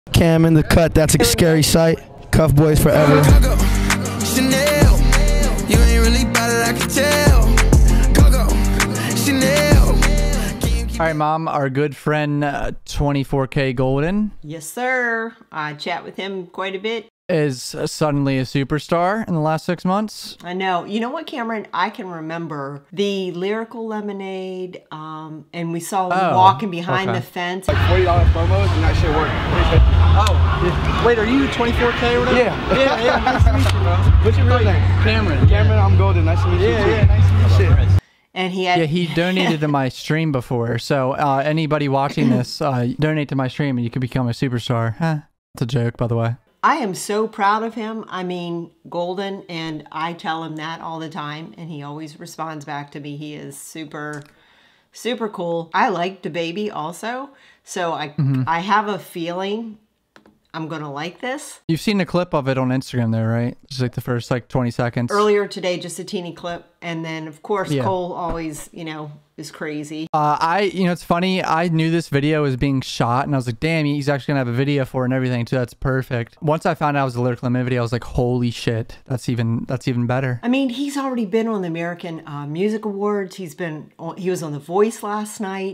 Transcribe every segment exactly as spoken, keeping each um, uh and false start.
Cam in the cut, that's a scary sight. Cuff boys forever. Chanel, you ain't really bad at I can tell. Go go, Chanel. All right, Mom, our good friend uh, twenty-four K Golden. Yes, sir. I chat with him quite a bit. Is uh, suddenly a superstar in the last six months. I know. You know what, Cameron? I can remember the Lyrical Lemonade, um, and we saw him oh, walking behind okay. the fence. Like forty dollar promos and that shit worked. Oh, wait, are you twenty-four K or whatever? Yeah. yeah, yeah. Nice to meet you, bro. What's your real name? Cameron. Cameron, I'm Golden. Nice to meet you. Yeah, too. yeah, nice to meet you. And he had... Yeah, he donated to my stream before. So uh, anybody watching this, uh, donate to my stream and you could become a superstar. Huh? It's a joke, by the way. I am so proud of him. I mean, Golden, and I tell him that all the time, and he always responds back to me. He is super, super cool. I like DaBaby also, so I, mm-hmm. I have a feeling I'm going to like this. You've seen a clip of it on Instagram there, right? Just like the first like twenty seconds. Earlier today, just a teeny clip. And then, of course, yeah. Cole always, you know, is crazy. Uh, I, you know, it's funny. I knew this video was being shot and I was like, damn, he's actually going to have a video for it and everything too. That's perfect. Once I found out it was a Lyrical Lemonade video, I was like, holy shit. That's even, that's even better. I mean, he's already been on the American uh, Music Awards. He's been, on, he was on The Voice last night.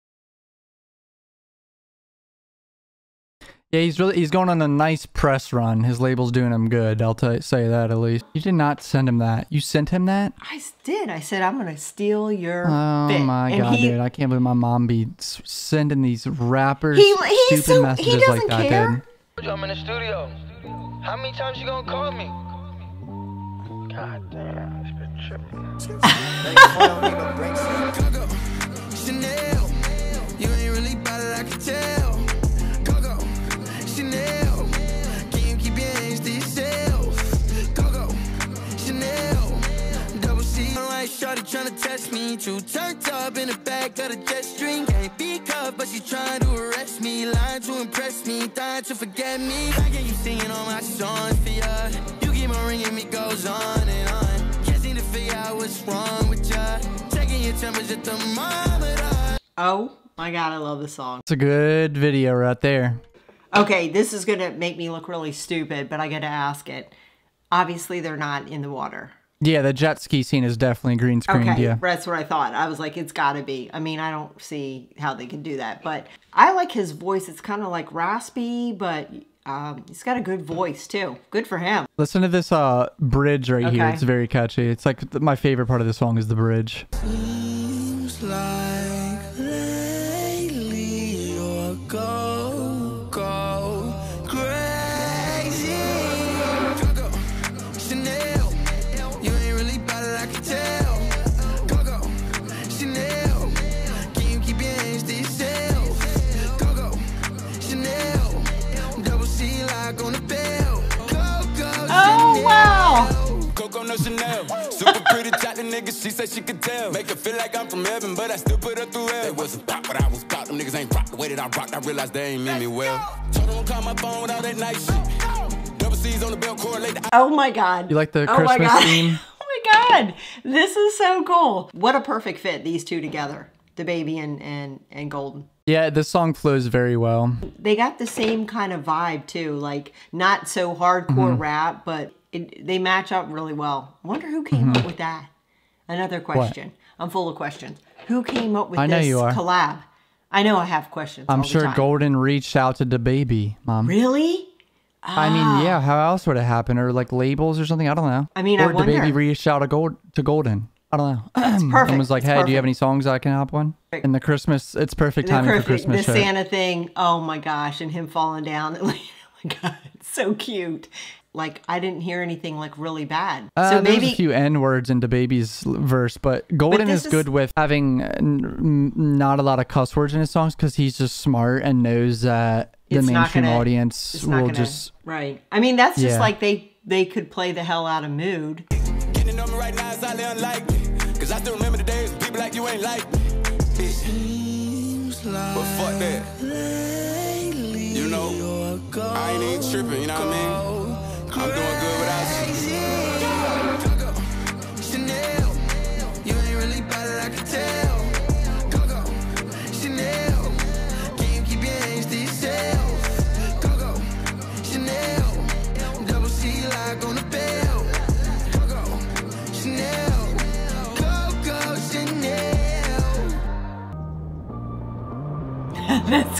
Yeah, he's really he's going on a nice press run. His label's doing him good. I'll tell you, say that at least. You did not send him that. You sent him that? I did. I said I'm gonna steal your. Oh bit. my and god, he, dude! I can't believe my mom be sending these rappers he, stupid so, messages he like that, care. dude. I'm in the studio. How many times you gonna call me? God damn, it's been tripping. Chanel, you ain't really bad at I can tell. Chanel, can you keep your hands to yourself? Go go, Chanel, double C. Alright, shorty tryna test me. True turned up in the back of the jet stream. Can't be cuffed, but she trying to arrest me. Lying to impress me, dying to forget me. I get you singing all my songs for ya. You keep on ringing me, goes on and on. Can't seem to figure out what's wrong with ya. Taking your temperature thermometer. Oh my god, I love this song. It's a good video right there. Okay, this is gonna make me look really stupid, but I gotta ask it. Obviously, they're not in the water. Yeah, the jet ski scene is definitely green screened, okay, yeah. That's what I thought. I was like, it's gotta be. I mean, I don't see how they can do that, but I like his voice. It's kind of like raspy, but um, he's got a good voice too. Good for him. Listen to this uh, bridge right okay. here. It's very catchy. It's like my favorite part of the song is the bridge. Seems like lately you're go, go crazy. Go, go, Chanel, you ain't really bad at I can tell. Go, go, Chanel, can you keep your hands to yourself? Go, go, Chanel, double C like on the bell. Go, go, oh, Chanel. wow. Coco no Chanel, super pretty chocolate nigga, she said she could tell. Make her feel like I'm from heaven, but I still put her through hell. They wasn't pop, but I was pop. Them niggas ain't rock the way that I rocked. I realized they ain't mean me well. Told them to call my phone with all that nice shit. Double C's on the belt, correlate the Oh my god. You like the oh Christmas my god. theme? Oh my god. This is so cool. What a perfect fit, these two together. DaBaby and, and, and Golden. Yeah, this song flows very well. They got the same kind of vibe too. Like, not so hardcore mm-hmm. rap, but it, they match up really well. I wonder who came mm-hmm. up with that. Another question. What? I'm full of questions. Who came up with I know this you are. collab? I know I have questions. I'm all sure the time. Golden reached out to DaBaby, Mom. Really? I ah. mean, yeah, how else would it happen? Or like labels or something? I don't know. I mean, or I wonder. DaBaby reached out to, Gold, to Golden. I don't know. It's perfect. And was like, it's hey, perfect. do you have any songs I can help on? In the Christmas, it's perfect the timing perfect, for Christmas The show. Santa thing, oh my gosh, and him falling down. Oh my god, it's so cute. Like, I didn't hear anything like really bad. Uh, so maybe there's a few N words in DaBaby's verse, but Golden but is, is good with having n not a lot of cuss words in his songs because he's just smart and knows that the it's mainstream gonna, audience will gonna, just right. I mean, that's just yeah. like they they could play the hell out of Mood. Getting on me right now is highly unlikely. Cause I still remember the days when people like you ain't like me. Seems like but fuck that. Lately you know, I ain't even tripping, you know what I mean? I'm doing good without you. Go, go, Chanel, you ain't really bad at I can tell. Go, go, Chanel, can you keep your hands to yourself? Go,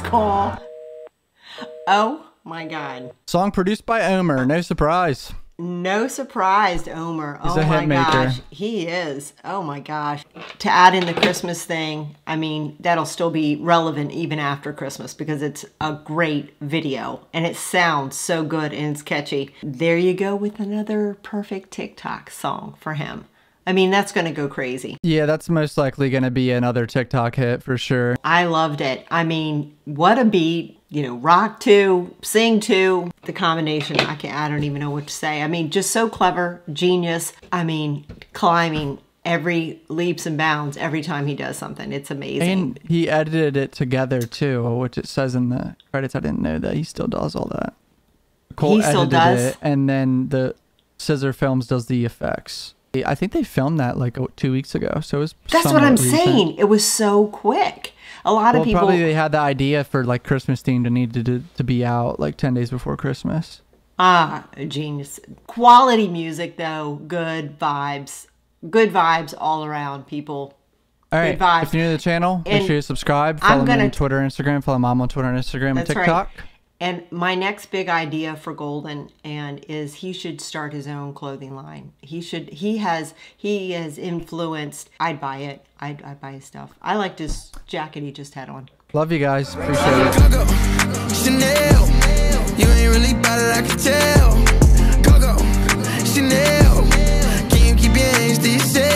cool. Oh my God. Song produced by Omer. No surprise. No surprise, Omer. He's oh a my hit maker. gosh. He is. Oh my gosh. To add in the Christmas thing, I mean, that'll still be relevant even after Christmas because it's a great video and it sounds so good and it's catchy. There you go with another perfect TikTok song for him. I mean, that's going to go crazy. Yeah, that's most likely going to be another TikTok hit for sure. I loved it. I mean, what a beat. You know, rock to, sing to, the combination, I can't, I don't even know what to say. I mean, just so clever, genius. I mean, climbing every leaps and bounds every time he does something. It's amazing. And he edited it together too, which it says in the credits. I didn't know that. He still does all that. Cole He still edited does? it, and then the Scissor Films does the effects. I think they filmed that like oh, two weeks ago, so it was That's what somewhat I'm recent. saying. It was so quick. A lot Well, of people... probably they had the idea for like Christmas theme to need to, to, to be out like ten days before Christmas. Ah, genius. Quality music, though. Good vibes. Good vibes all around, people. All right, Good vibes. if you're new to the channel, make And sure you subscribe. I'm Follow me gonna- on Twitter, Instagram. Follow Mom on Twitter and Instagram and That's TikTok. right. And my next big idea for Golden and is he should start his own clothing line. He should. He has. He has influenced. I'd buy it. I'd, I'd buy his stuff. I liked his jacket he just had on. Love you guys. Appreciate it. Coco, Chanel, you ain't really bout it, I can tell. Coco, Chanel, can you keep your hands to yourself?